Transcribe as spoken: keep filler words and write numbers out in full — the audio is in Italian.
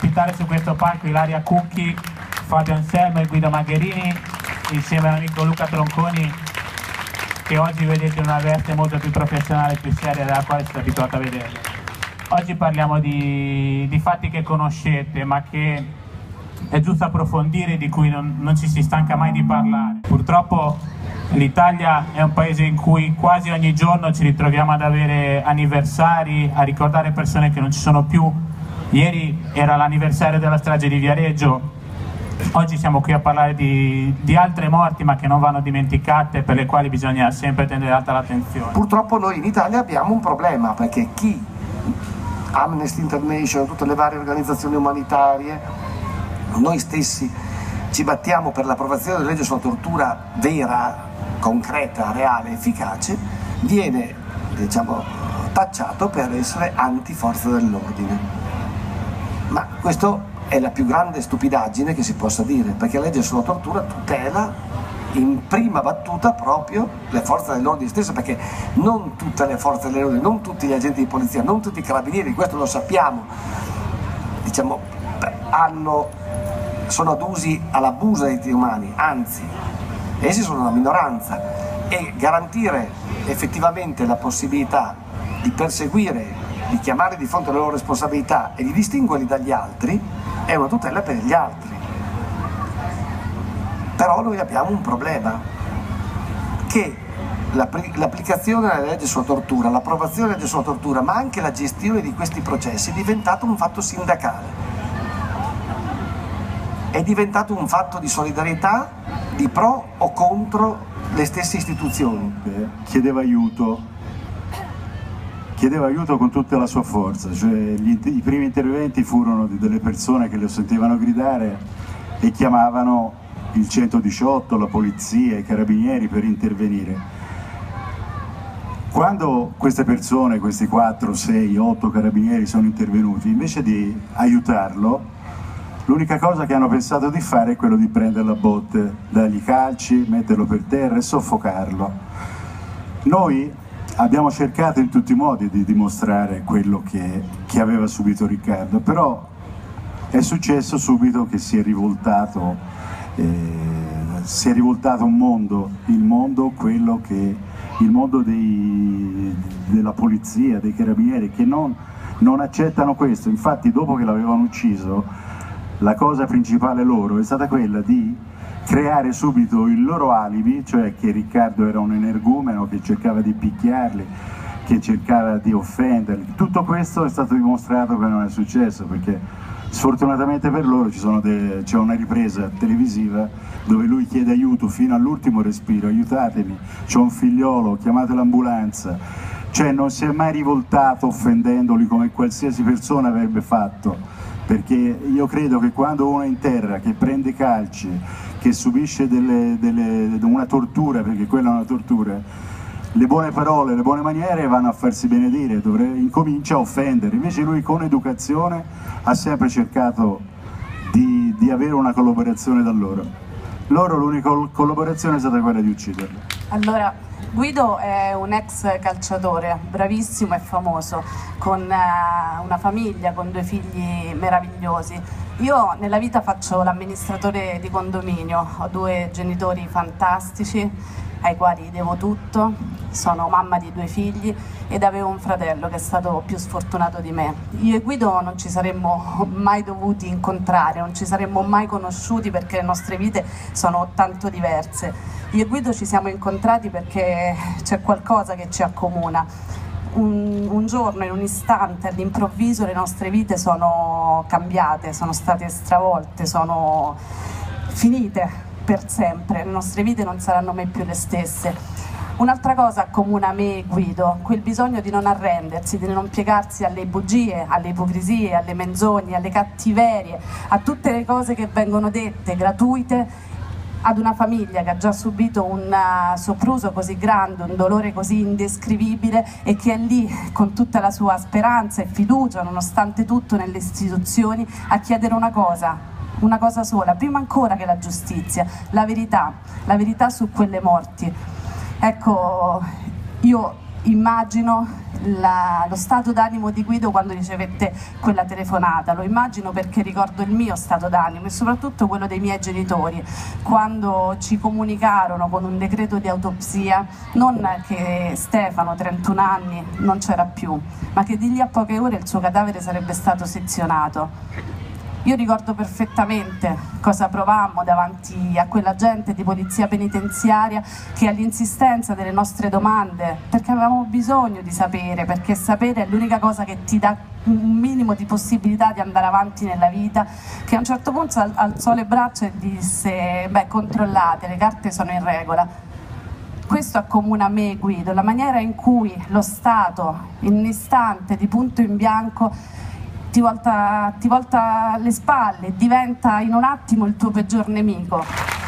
ospitare su questo palco Ilaria Cucchi, Fabio Anselmo e Guido Magherini, insieme all'amico Luca Tronconi, che oggi vedete in una veste molto più professionale e più seria della quale siete abituati a vederlo. Oggi parliamo di, di fatti che conoscete, ma che è giusto approfondire, di cui non, non ci si stanca mai di parlare. Purtroppo l'Italia è un paese in cui quasi ogni giorno ci ritroviamo ad avere anniversari, a ricordare persone che non ci sono più. Ieri era l'anniversario della strage di Viareggio, oggi siamo qui a parlare di, di altre morti ma che non vanno dimenticate, per le quali bisogna sempre tenere alta l'attenzione. Purtroppo noi in Italia abbiamo un problema, perché chi, Amnesty International, tutte le varie organizzazioni umanitarie, noi stessi ci battiamo per l'approvazione della legge sulla tortura vera, concreta, reale, efficace, viene, diciamo, tacciato per essere anti-forze dell'ordine. Ma questa è la più grande stupidaggine che si possa dire, perché la legge sulla tortura tutela in prima battuta proprio le forze dell'ordine stesse, perché non tutte le forze dell'ordine, non tutti gli agenti di polizia, non tutti i carabinieri, questo lo sappiamo, diciamo, hanno, sono adusi all'abuso dei diritti umani, anzi, essi sono una minoranza, e garantire effettivamente la possibilità di perseguire, di chiamare di fronte alle loro responsabilità e di distinguerli dagli altri è una tutela per gli altri. Però noi abbiamo un problema, che l'applicazione della legge sulla tortura, l'approvazione della legge sulla tortura, ma anche la gestione di questi processi è diventato un fatto sindacale, è diventato un fatto di solidarietà, di pro o contro le stesse istituzioni. Chiedeva aiuto, chiedeva aiuto con tutta la sua forza, cioè gli, i primi interventi furono di delle persone che lo sentivano gridare e chiamavano il centodiciotto, la polizia, i carabinieri per intervenire. Quando queste persone, questi quattro, sei, otto carabinieri sono intervenuti, invece di aiutarlo, l'unica cosa che hanno pensato di fare è quello di prenderlo a botte, dargli calci, metterlo per terra e soffocarlo. Noi abbiamo cercato in tutti i modi di dimostrare quello che, che aveva subito Riccardo, però è successo subito che si è rivoltato, eh, si è rivoltato un mondo, il mondo, quello che, il mondo dei, della polizia, dei carabinieri, che non, non accettano questo. Infatti dopo che l'avevano ucciso, la cosa principale loro è stata quella di creare subito il loro alibi, cioè che Riccardo era un energumeno, che cercava di picchiarli, che cercava di offenderli. Tutto questo è stato dimostrato che non è successo, perché sfortunatamente per loro c'è una ripresa televisiva dove lui chiede aiuto fino all'ultimo respiro: aiutatemi, c'ho un figliolo, chiamate l'ambulanza. Cioè non si è mai rivoltato offendendoli come qualsiasi persona avrebbe fatto, perché io credo che quando uno è in terra, che prende calci, che subisce delle, delle, una tortura, perché quella è una tortura, le buone parole, le buone maniere vanno a farsi benedire, dovrebbe, incomincia a offendere. Invece lui con educazione ha sempre cercato di, di avere una collaborazione da loro. Loro l'unica collaborazione è stata quella di ucciderlo. Allora, Guido è un ex calciatore, bravissimo e famoso, con una famiglia, con due figli meravigliosi. Io nella vita faccio l'amministratore di condominio, ho due genitori fantastici ai quali devo tutto, sono mamma di due figli ed avevo un fratello che è stato più sfortunato di me. Io e Guido non ci saremmo mai dovuti incontrare, non ci saremmo mai conosciuti, perché le nostre vite sono tanto diverse. Io e Guido ci siamo incontrati perché c'è qualcosa che ci accomuna. Un, un giorno, in un istante, all'improvviso le nostre vite sono cambiate, sono state stravolte, sono finite per sempre, le nostre vite non saranno mai più le stesse. Un'altra cosa accomuna me e Guido, quel bisogno di non arrendersi, di non piegarsi alle bugie, alle ipocrisie, alle menzogne, alle cattiverie, a tutte le cose che vengono dette gratuite ad una famiglia che ha già subito un sopruso così grande, un dolore così indescrivibile, e che è lì con tutta la sua speranza e fiducia, nonostante tutto, nelle istituzioni, a chiedere una cosa, una cosa sola, prima ancora che la giustizia, la verità, la verità su quelle morti. Ecco, io immagino la, lo stato d'animo di Guido quando ricevette quella telefonata, lo immagino perché ricordo il mio stato d'animo e soprattutto quello dei miei genitori quando ci comunicarono con un decreto di autopsia non che Stefano, trentuno anni, non c'era più, ma che di lì a poche ore il suo cadavere sarebbe stato sezionato. Io ricordo perfettamente cosa provammo davanti a quella gente di polizia penitenziaria che all'insistenza delle nostre domande, perché avevamo bisogno di sapere, perché sapere è l'unica cosa che ti dà un minimo di possibilità di andare avanti nella vita, che a un certo punto alzò le braccia e disse: beh, controllate, le carte sono in regola. Questo accomuna me e Guido, la maniera in cui lo Stato, in un istante di punto in bianco, Ti volta, ti volta le spalle, diventa in un attimo il tuo peggior nemico.